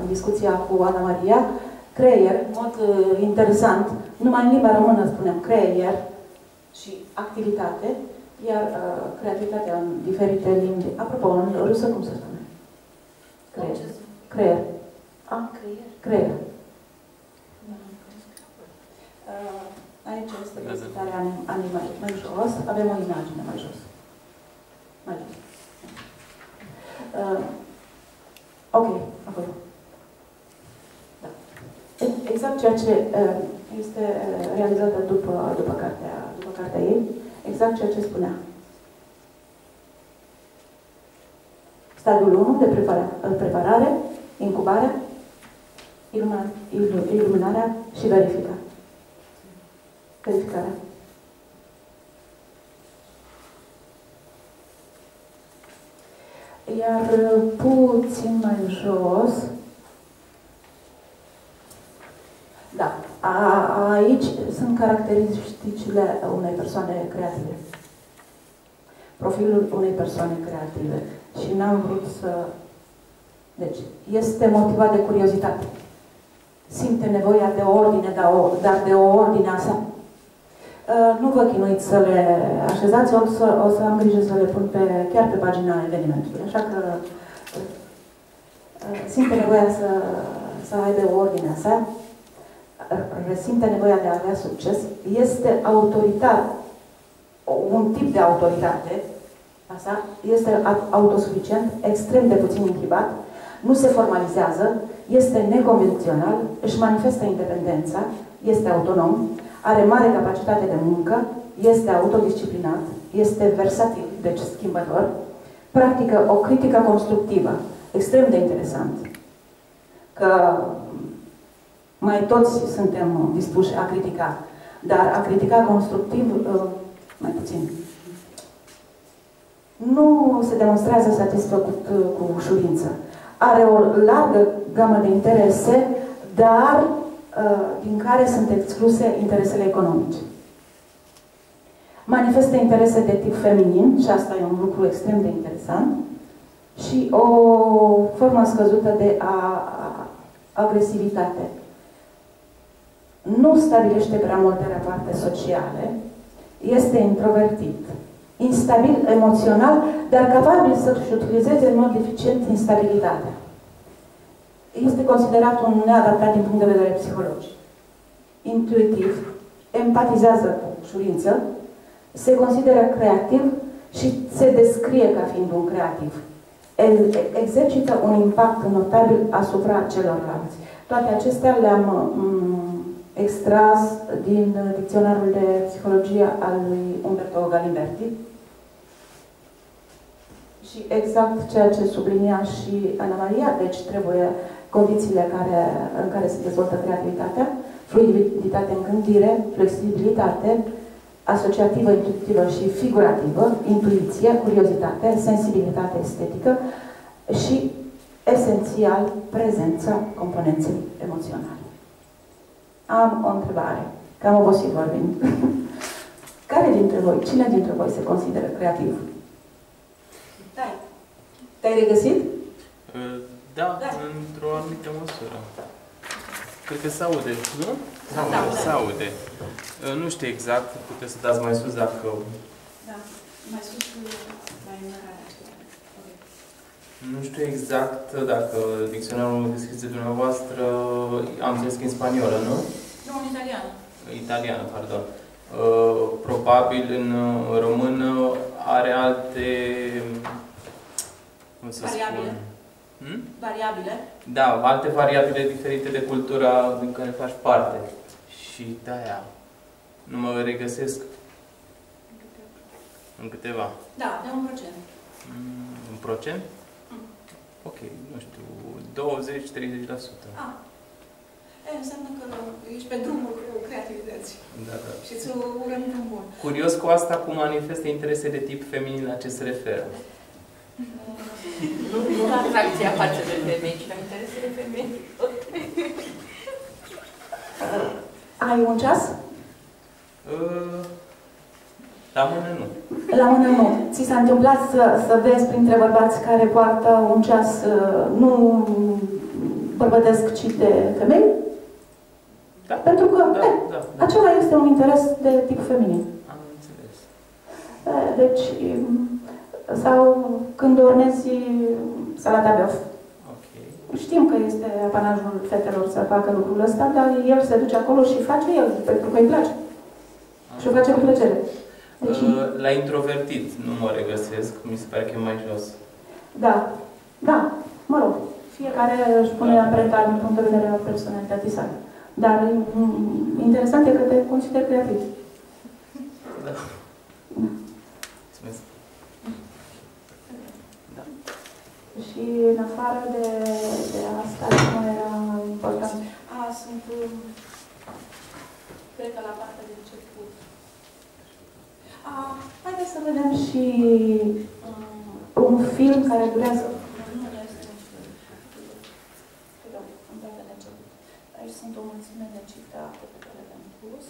în discuția cu Ana Maria, creier, în mod interesant, numai în limba română spunem creier și activitate, iar creativitatea în diferite limbi. Apropo, în rusă cum se spune? Creier. Creier. Creier? Creier. Aici este prezentarea animalului mai jos. Avem o imagine mai jos. Mai jos. Ok, acolo. Da. Exact ceea ce este realizată după cartea ei, exact ceea ce spunea. Stadiul 1 de preparare, incubare, iluminarea și verificarea. Iar puțin mai jos, da, aici sunt caracteristicile unei persoane creative. Profilul unei persoane creative. Și n-am vrut să... Deci, este motivat de curiozitate. Simte nevoia de ordine, dar de o ordine a sa. Nu vă chinuiți să le așezați, o să am grijă să le pun chiar pe pagina evenimentului. Așa că simte nevoia să aibă o ordine a sa, resimte nevoia de a avea succes, este autoritar, un tip de autoritate, asta, este autosuficient, extrem de puțin inhibat, nu se formalizează, este neconvențional, își manifestă independența, este autonom, are mare capacitate de muncă, este autodisciplinat, este versatil, deci schimbător, practică o critică constructivă, extrem de interesant, că mai toți suntem dispuși a critica, dar a critica constructiv, mai puțin. Nu se demonstrează satisfăcut cu ușurință. Are o largă gamă de interese, dar din care sunt excluse interesele economice. Manifestă interese de tip feminin, și asta e un lucru extrem de interesant, și o formă scăzută de agresivitate. Nu stabilește prea multe rapoarte sociale, este introvertit, instabil emoțional, dar capabil să-și utilizeze în mod eficient instabilitatea. Este considerat un neadaptat din punct de vedere psihologic. Intuitiv, empatizează cu ușurință, se consideră creativ și se descrie ca fiind un creativ. Exercită un impact notabil asupra celorlalți. Toate acestea le-am extras din dicționarul de psihologie al lui Umberto Galimberti. Și exact ceea ce sublinia și Ana Maria, deci trebuie condițiile în care se dezvoltă creativitatea, fluiditate în gândire, flexibilitate, asociativă, intuitivă și figurativă, intuiție, curiozitate, sensibilitate estetică și, esențial, prezența componenței emoționale. Am o întrebare, că am obosit vorbind. Care dintre voi, cine dintre voi se consideră creativ? Da. Te-ai regăsit? Da, într-o anumită măsură. Cred că se aude, nu? Da, se aude. Nu știu exact, puteți să dați mai sus dacă... Da, mai sus mai înălțare. Nu știu exact dacă dicționarul descris de dumneavoastră, am înțeles că în spaniolă, nu? Nu, în italiană. Italiană, pardon. Probabil în română are alte... cum să variabile. spun? Variabile? Da, alte variabile diferite de cultura din care faci parte. Și de-aia nu mă regăsesc în câteva. Da, de 1%. Un procent? Ok, nu știu, 20-30%. Înseamnă că ești pe drumul creativității. Da, da. Și îți urăm drum bun. Curios cu asta cum manifestă interese de tip feminin la ce se referă. Nu la atracția față de femei, ci la interesele femei. Ai un ceas? La mână nu. La mână nu. Ți s-a întâmplat să vezi printre bărbați care poartă un ceas, nu vorbădesc și de femei, Da. pentru că Da. acela este un interes de tip feminin. Am înțeles. Deci, sau când ornezi salata beof. Ok. Știm că este apanajul fetelor să facă lucrul ăsta, dar el se duce acolo și face el, pentru că îi place. Și o face cu plăcere. Deci, la introvertit nu mă regăsesc, mi se pare că e mai jos. da, mă rog, fiecare își pune amprenta din punct de vedere al personalității sale. Dar interesant e că te consideri creativ. Da. Mulțumesc. Da. Și în afară de asta, nu era important. Sunt... Cred că la partea de început. Haideți să vedem și un film care durează. Nu este un film. În partea de început. Aici sunt o mulțime de citate pe care le-am pus.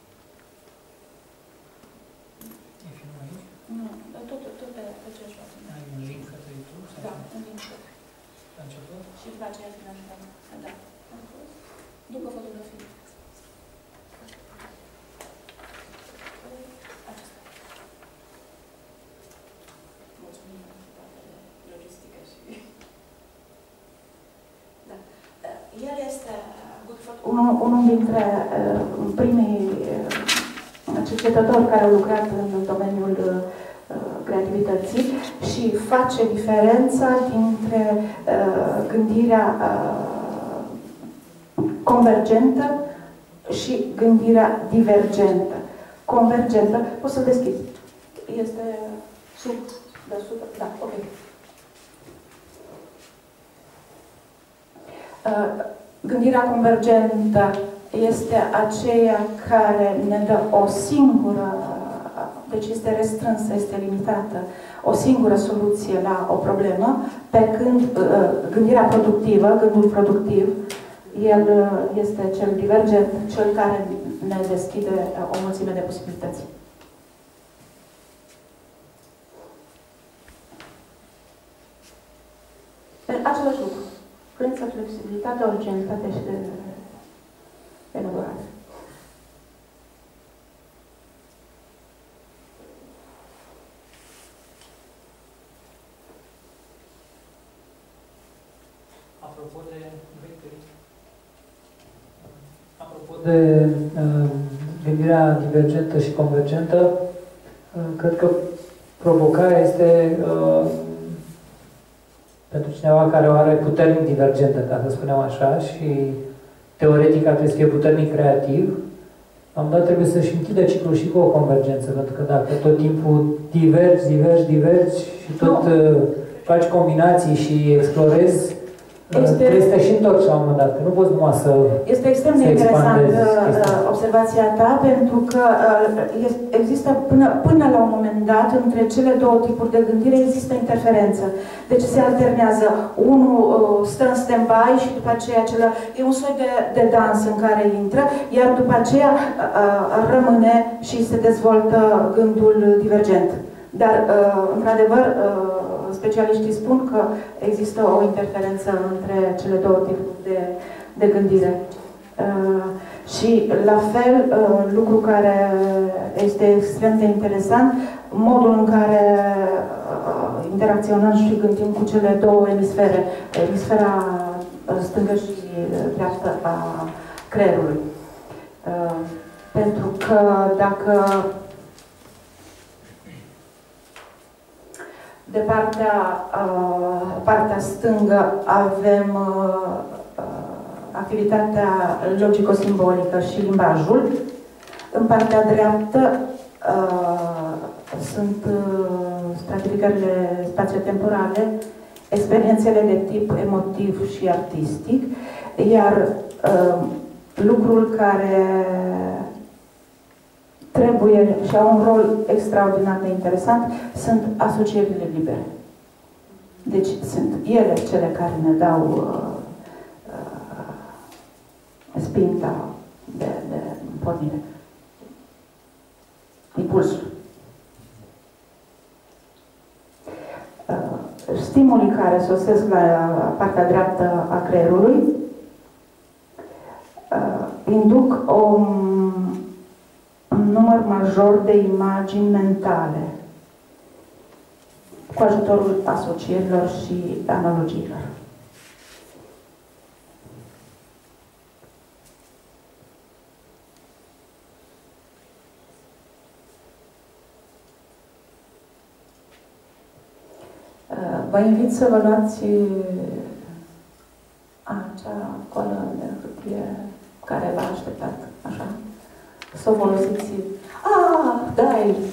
E filmul aici? Nu, dar tot pe aceeași pagină. Ai un link către YouTube? Da, un link. La început? Și după aceea finalizăm. Da. Am pus. După fotografie. Acesta. Mulțumim pentru partea de logistică și... Da. El este unul dintre primii cercetători care au lucrat în domeniul creativității și face diferența dintre gândirea convergentă și gândirea divergentă. Convergentă, poți să deschizi. Este sub, deasupra, da, ok. Gândirea convergentă este aceea care ne dă o singură, deci este restrânsă, este limitată, o singură soluție la o problemă, pe când gândirea productivă, gândul productiv, el este cel divergent, cel care ne deschide o mulțime de posibilități. Același lucru. Prință, flexibilitate, originalitate și de elaborare. Apropo de gândirea divergentă și convergentă, cred că provocarea este pentru cineva care o are puternic divergentă, ca să spunem așa, și teoretic ar trebui să fie puternic creativ, la un dat trebuie să-și închidă ciclul și cu o convergență, pentru că dacă tot timpul divergi și tot faci combinații și explorezi, trebuie să te și întorci la un moment dat, că nu poți numai să este extrem de interesant observația ta, pentru că există până la un moment dat, între cele două tipuri de gândire, există interferență. Deci se alternează. Unul stă în stand-by și după aceea e un soi de dans în care intră, iar după aceea rămâne și se dezvoltă gândul divergent. Dar, într-adevăr, specialiștii spun că există o interferență între cele două tipuri de gândire. Și, la fel, lucru care este extrem de interesant, modul în care interacționăm și gândim cu cele două emisfere, emisfera stângă și dreaptă a creierului. Pentru că dacă de partea stângă avem activitatea logico-simbolică și limbajul. În partea dreaptă sunt stratificările spațiotemporale, experiențele de tip emotiv și artistic, iar lucrul care trebuie și au un rol extraordinar de interesant sunt asocierile libere. Deci sunt ele cele care ne dau spinta de pornire. Impulsul. Stimulii care sosesc la partea dreaptă a creierului induc un număr major de imagini mentale cu ajutorul asocierilor și analogiilor. Vă invit să vă luați acea coală de hârtie care v-a așteptat, așa. Să o folosiți. Da,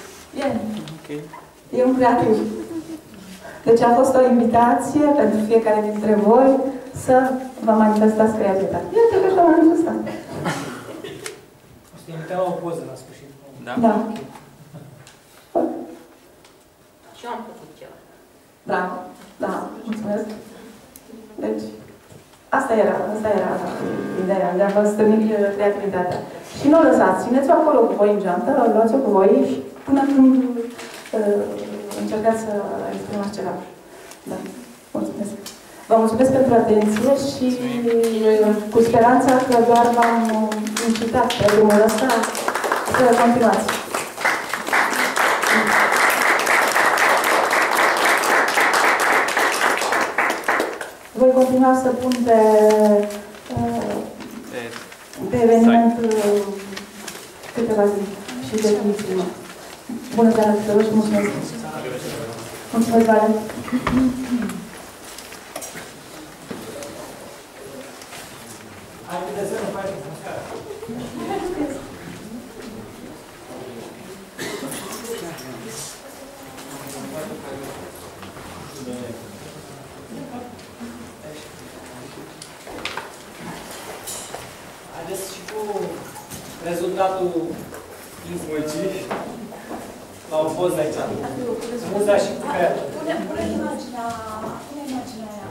e un creativ. Deci a fost o invitație pentru fiecare dintre voi să vă manifestați creativitatea. Iată că și-o manifestat. O să invităm o poză la sfârșit. Da. Și eu am făcut ceva. Bravo. Da, mulțumesc. Deci, asta era ideea de a vă stârni creativitatea. Și nu o lăsați, țineți-o acolo cu voi în geantă, luați-o cu voi și până când încercați să exprimați ceva. Da, mulțumesc. Vă mulțumesc pentru atenție și cu speranța că doar v-am incitat pe drumul ăsta să continuați. Voi continua să pun pe eveniment câteva zi și definiții. Bună seara tuturor și mulțumesc! Mulțumesc, Vale! Haideți să nu facem mâncare. Haideți și cu rezultatul muncii la o poză aici. Muza și cu creatul. Pune imaginea aia.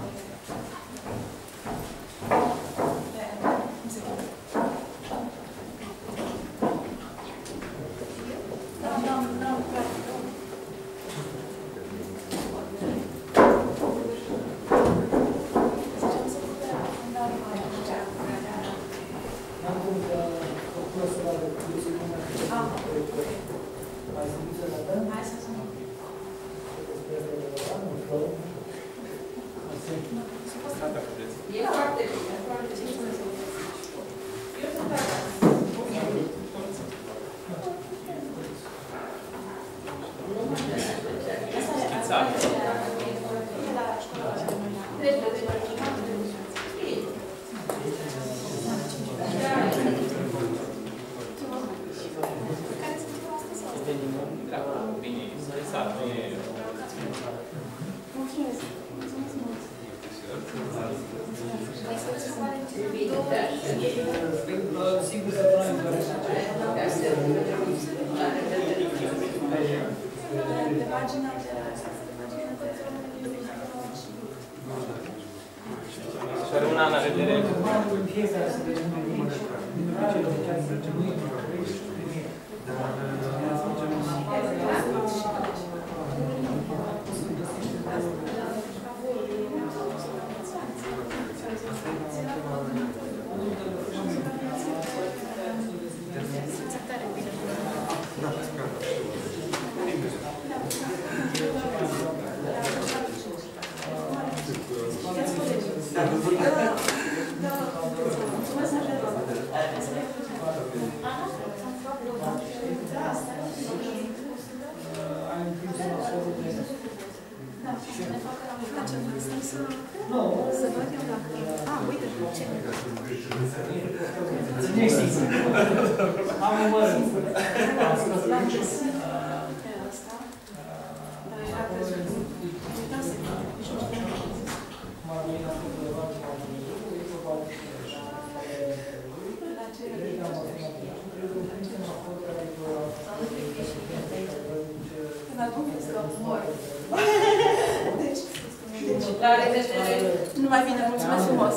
La revedere! Numai bine, mulțumesc frumos!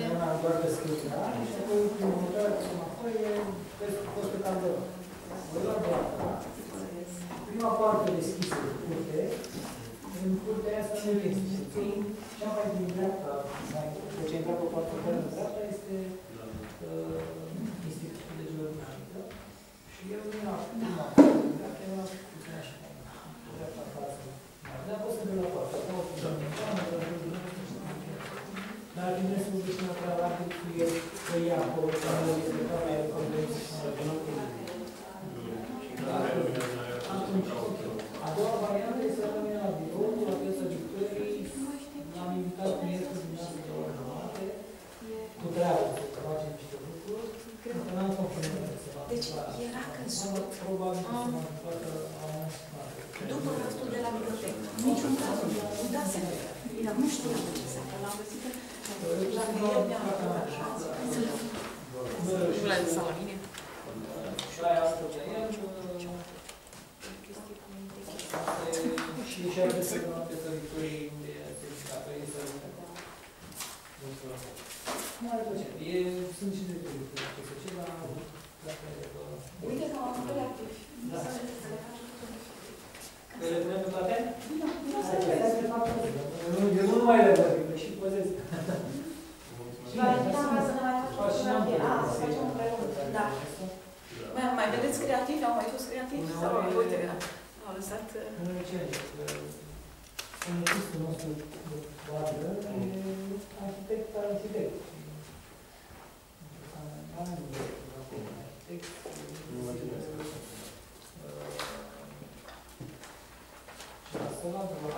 Prima parte deschisă de curte, în curtea asta nu este. Cea mai din dreapta, deci a intrat pe partea de dreapta, este sunt deci neapărat că e acolo, că nu este că mai e convenție și atunci, a doua variantă este să rămâne la birou, la piața Victoriei, am invitat prietenul dimineața de la jumătate, cu treabă, să facem niște lucruri, că n-am confirmat să fac. Deci era căzut. Probabil că se m-a întâmplat că am după restul de la bibliotecă. Niciun caz. Îmi dați seama. Eu nu știam ce s-a întâmplat. L-am găsit la el mi-am întâmplat așa. Nu l-a zis la mine? Și aia asta de el, și adresa de la piața Victoriei, unde se scapă, este nu are plăcere. Sunt și de ce la uite că am fost activi. Da. Că le punem pe toate? Eu nu mai le văd, că și pozez. Valentina vrea să ne mai faci fotografie. Să facem împreună. Da. Mai vedeți creativi? Au mai fost creativi? Sau, uite, au lăsat... Nu e ce artistul nostru de vadă e arhitect. Și la săla de la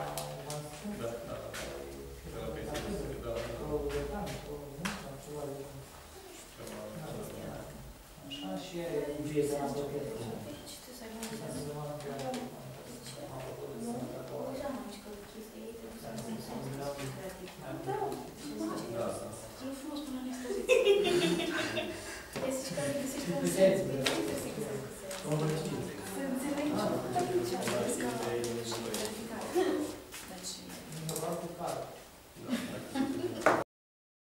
așa și e prietena blochetă. Esse cara que se consegue.